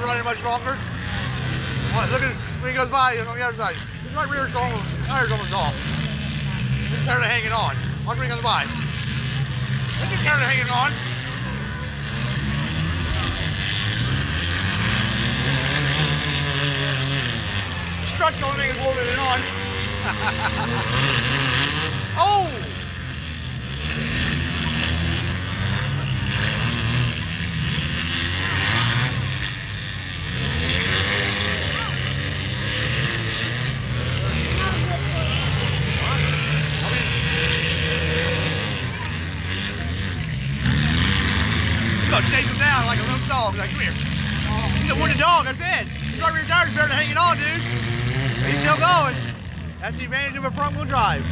running much longer. Look at when he goes by on the other side. His right rear tire's almost off. He's barely hanging on. Watch when he goes by. He's barely hanging on. The strut's the only thing that's holding it on. Oh! Chase him down like a little dog. Like, come here. He's a wooden dog, I said. His right rear tire's barely hanging on, dude. But he's still going. That's the advantage of a front wheel drive.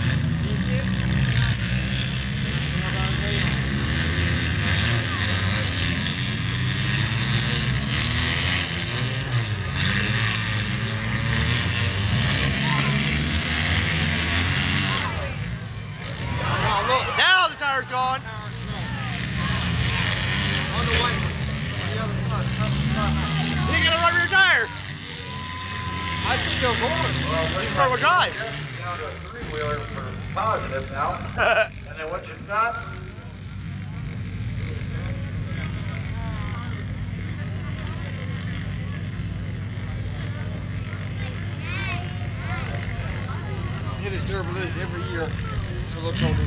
Now the tire's gone. You get a right rear tire. I think they're going. Well, he's front wheel drive. Down to a three-wheeler for positive now. And then once you stop, it is durable every year. So look over.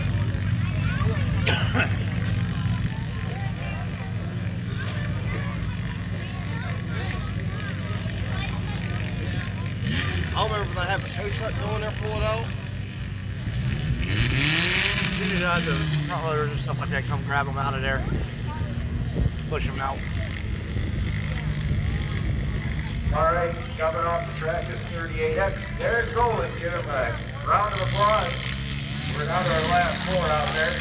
I remember when they have a tow truck going there, pull it out. Usually the front loaders and stuff like that come grab them out of there, push them out. all right, coming off the track is 38X. Derek Golan, give him a round of applause. We're down to our last four out there.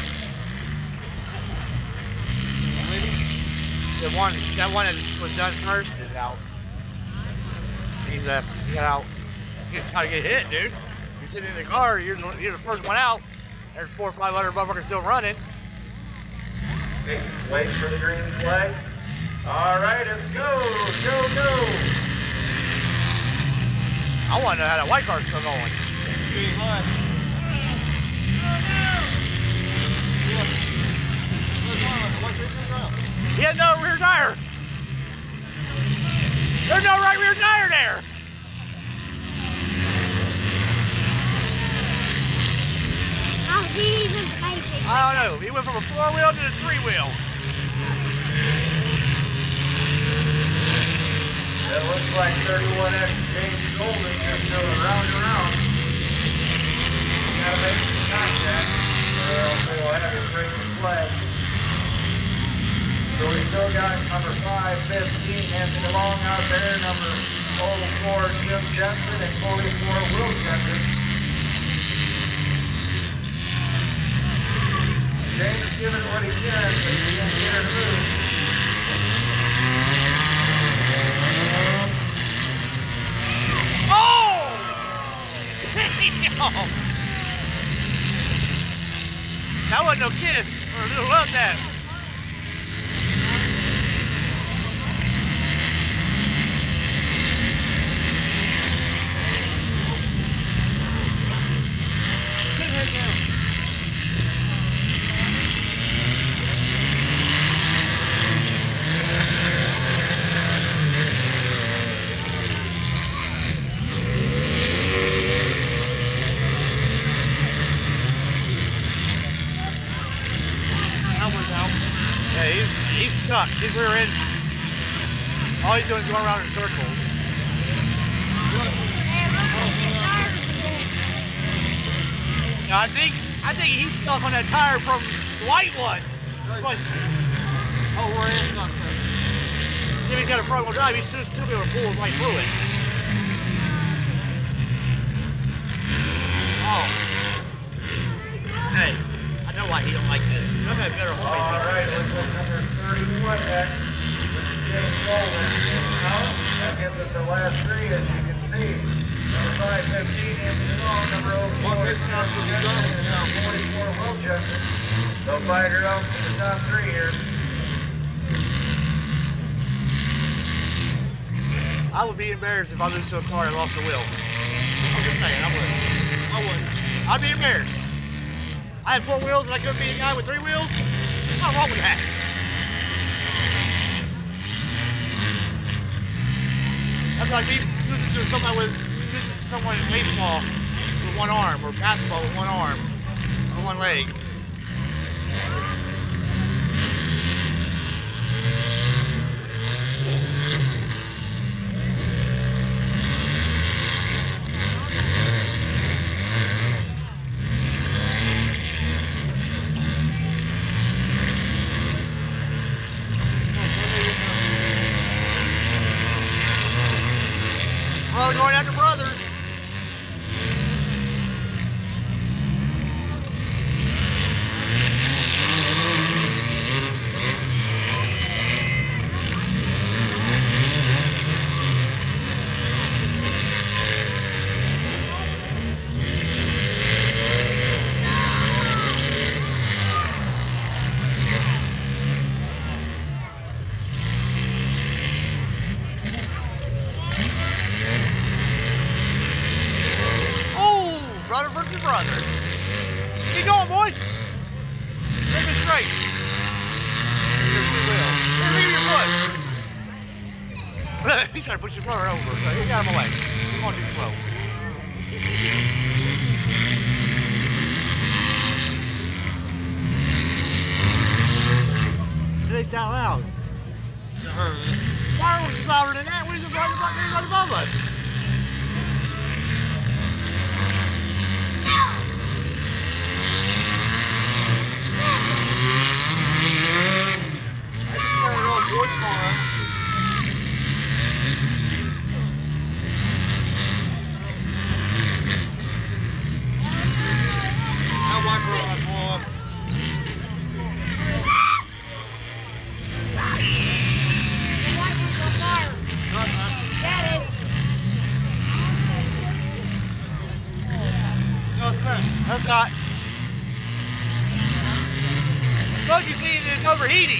That one that was done first is out. He's left. He got out. He's trying to get hit, dude. You're sitting in the car. You're the first one out. There's 400 or 500 motherfuckers still running. Wait for the green flag. All right, let's go, go, go. I want to know how that white car's still going. He has no rear tire. There's no right rear tire there. How's he even facing? I don't know. He went from a 4-wheel to a 3-wheel. It looks like 31X James Golden just going round and round. You gotta make some contact, or else they will have you break the flag. So we still got number 515 Anthony along out there, number 04 Jim Jensen, and 44 Will Jensen. James is giving what he can, but he can't get her to move. Oh! Damn! That wasn't no kiss or a little love tap. He's stuck. His rear end. All he's doing is going around in circles. Now I think he's stuck on that tire from the white one. Oh, where is stuck? If he's got a front wheel drive, he's still be able to pull right through it. Oh. Hey, I know why he don't like this. You have better home. All right, let's go number 31X. James Golden. That gives us the last three, as you can see. Number 515 Anthony Long, number 04 Jensen, and 44 Will Jensen. They'll fight her out for the top three here. I would be embarrassed if I lose to a car and lost the wheel. I'm just saying, I would. I'd be embarrassed. I had 4 wheels and I couldn't beat a guy with 3 wheels? What's wrong with that? That's like me losing to someone in baseball with 1 arm, or basketball with 1 arm, or 1 leg. Brother going after brothers. Brother versus brother. Keep going, boys. Make it straight. Here's your wheel. Here, leave your foot. He's trying to push his brother over, so he got him away. He's going too slow. It ain't that loud. Why was it louder than that? What is it right above us? That's not. Look, you see it's overheating.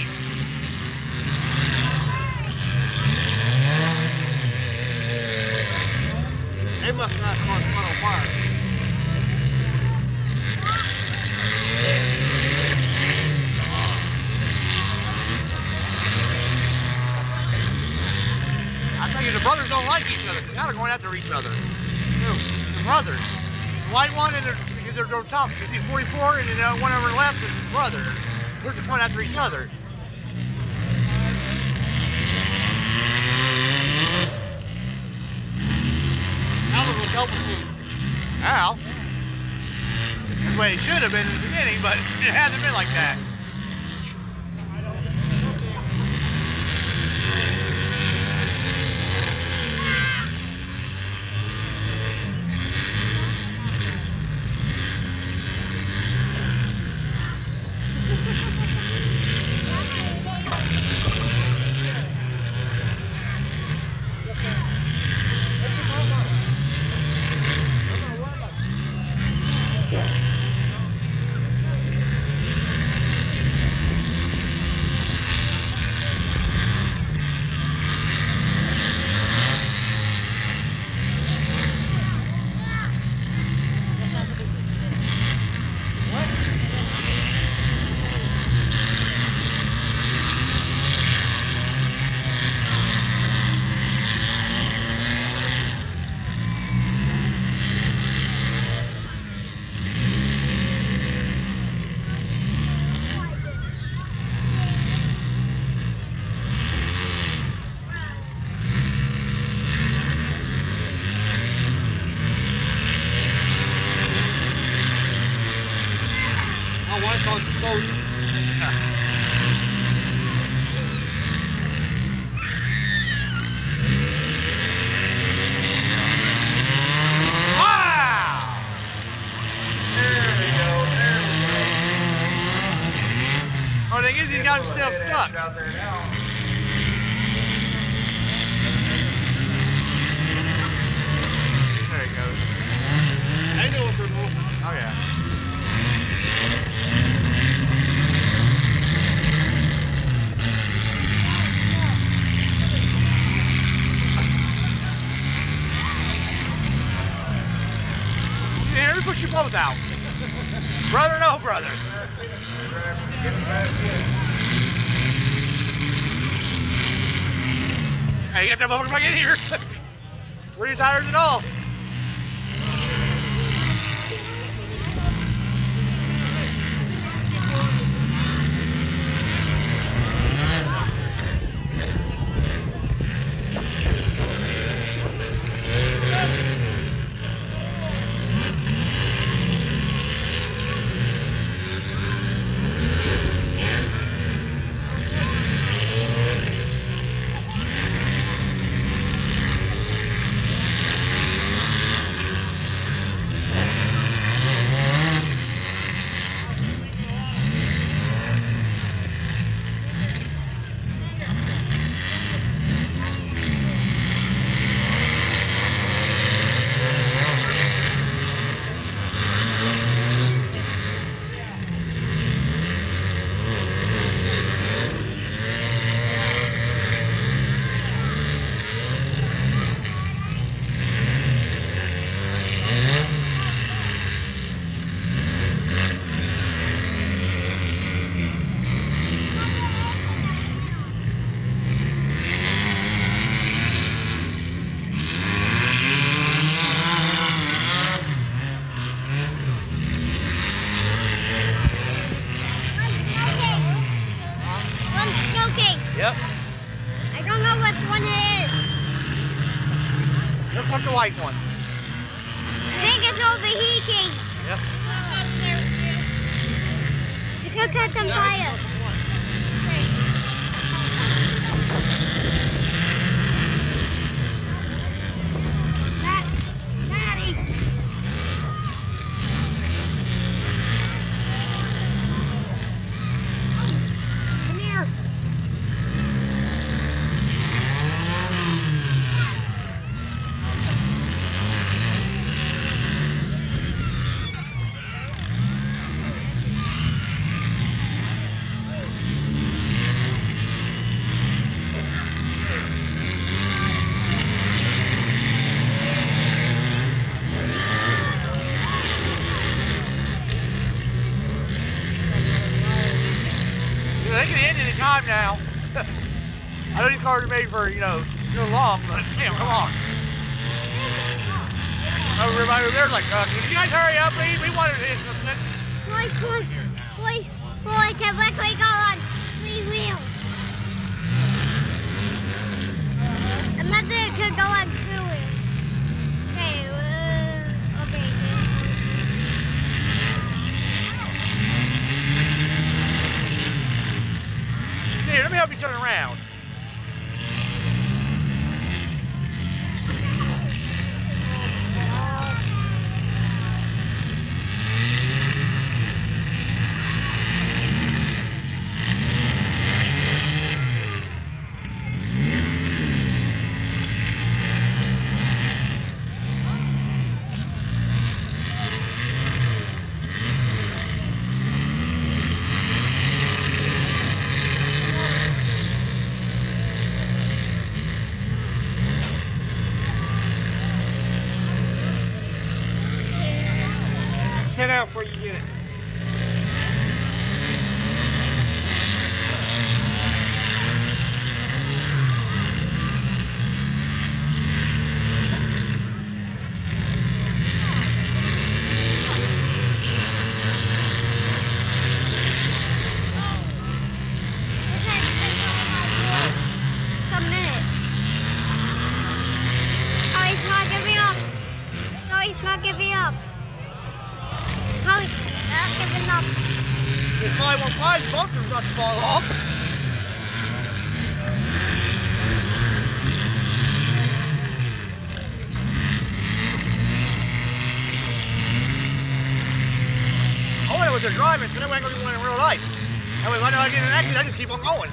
They must not cause fun on fire. I tell you, the brothers don't like each other. Now they're going after each other. The brothers. The white one and they're top. You see 44 and then one over the left is his brother. They're just going after each other. Now we're helping him. Now, that's the way it should have been in the beginning, but it hasn't been like that. Oh, they get these guys still stuck. Out there now. There he goes. They know what they're doing. Oh yeah. both out. Brother, no brother. Hey, you got that motherfucker back in here. 3 tires and all. Yep. I don't know which one it is. Looks like the white one. I think it's overheating. Yep. It could catch some fire. Daddy. Come here. They can end any time now. I know these cars are made for, long, but damn, come on. Everybody over there's like, can you guys hurry up, please? We wanted to hit something. Boy, can we go on 3 wheels? Another could go on 2 wheels. Okay, okay. Here, let me help you turn around. Sit out before you get it. Some minutes. Oh, he's not giving up. No, he's not giving up. No, he's not giving up. This 515 bunker's about to fall off. I wonder what they're driving, so that way I can go do one in real life. That way if I know I get in an accident, I just keep on going.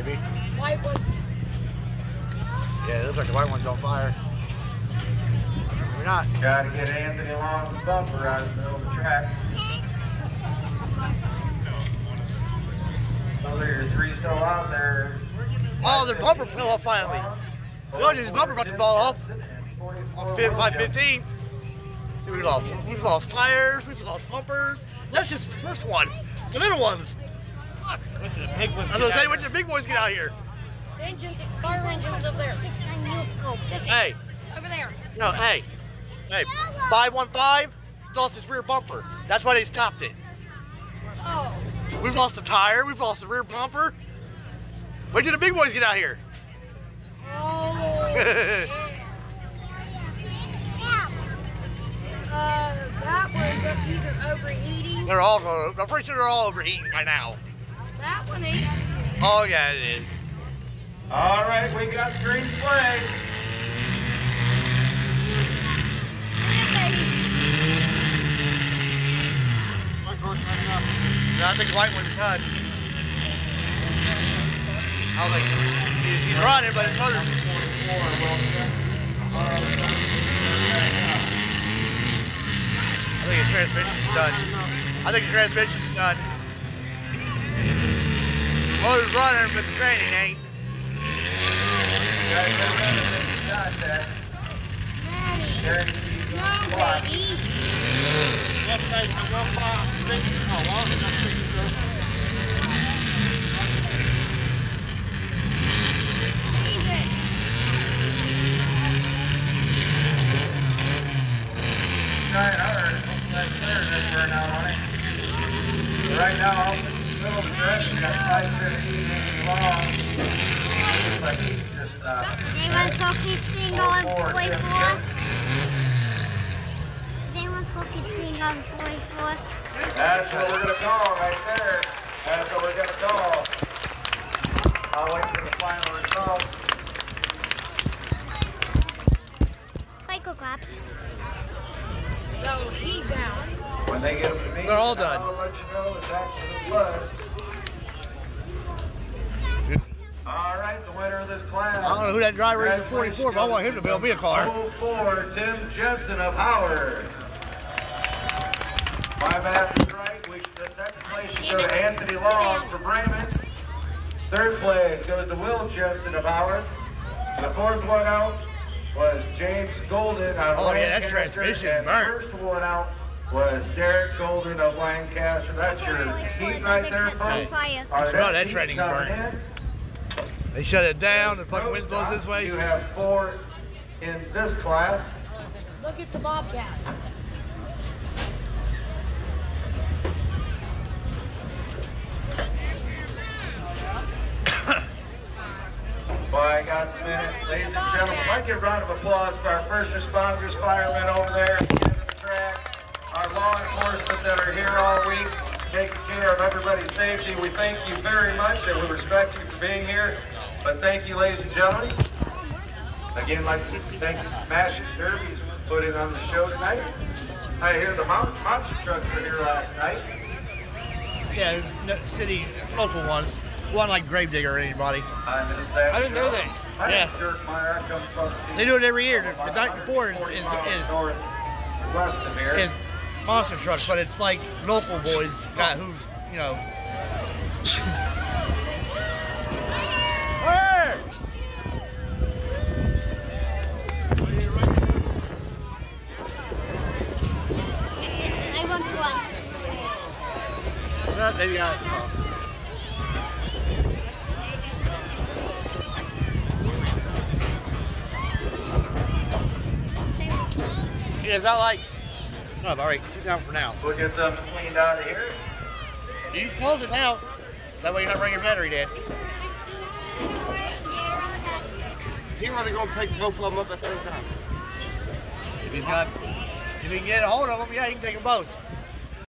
Maybe. White one. Yeah, it looks like the white one's on fire. Maybe not. Gotta get Anthony Long's bumper out of the middle of the track. So there's 3 still out there. Oh, the bumper fell off finally. Look, his bumper about to fall off. On 515. We've lost tires, we've lost bumpers. That's just the first one. The little ones. Fuck. What's the big ones? I was gonna say, when did the big boys get out here? The engines, fire engines over there. Hey. Over there. No, hey. Hey. 515 lost his rear bumper. That's why they stopped it. Oh. We've lost the tire, we've lost the rear bumper. When did the big boys get out here? Oh. Yeah. That one's either overheating. I'm pretty sure they're all overheating by now. That one ain't. Oh yeah, it is. All right, we got green flag. No, I think the white one's done. I was like, he's running, but his motor's... I think his transmission's done. I think his transmission's done. Motor's running, but the training ain't. Guys, get rid of this contact. Guaranteed block. Trying hard. That clear just burn out on it. Right now, off the middle of the stretch, we got 515 long. Looks like he's just Anyone focusing on 44? Is anyone focusing on 44? That's what we're gonna call right there. That's what we're gonna call. I'll wait for the final result. Michael clap. So he's out. When they get them to me, They're all done. I'll let you know exactly who it was. All right, the winner of this class. I don't know who that driver is in 44, but I want him to build me a car. 04, Tim Jepson of Howard. 5 after strike. The second place should go to Anthony Long for Bremen. Third place goes to Will Jepson of Howard. The fourth one out was James Golden of Oh, yeah, that Lancaster. transmission And the burnt. first one out was Derek Golden of Lancaster. That's your heat right there, folks. Fire. Well, that training's burnt. They shut it down, the fucking wind blows this way. You have 4 in this class. Look at the Bobcat. Boy, I got the minutes. Ladies and gentlemen, I'd like to give a round of applause for our first responders, firemen over there at the end of the track, our law enforcement that are here all week, taking care of everybody's safety. We thank you very much, and we respect you for being here. But thank you, ladies and gentlemen. Again, I'd like to thank the Smashing Derbies for putting on the show tonight. I hear the monster trucks were here last night. Yeah, city, local ones. One like Gravedigger or anybody. I didn't know that. My Yeah. name's Dirk Meyer. I come from They do it every year. The night before is northwest of here. monster trucks, but it's like local boys got who's, you know. Hey! 911. No, they got Yeah, it's not like. No, all right, sit down for now. We'll get them cleaned out of here. You can close it now. That way you're not bringing your battery dead. Is he really going to take both of them up at the same time? If he can get a hold of them, yeah, you can take them both.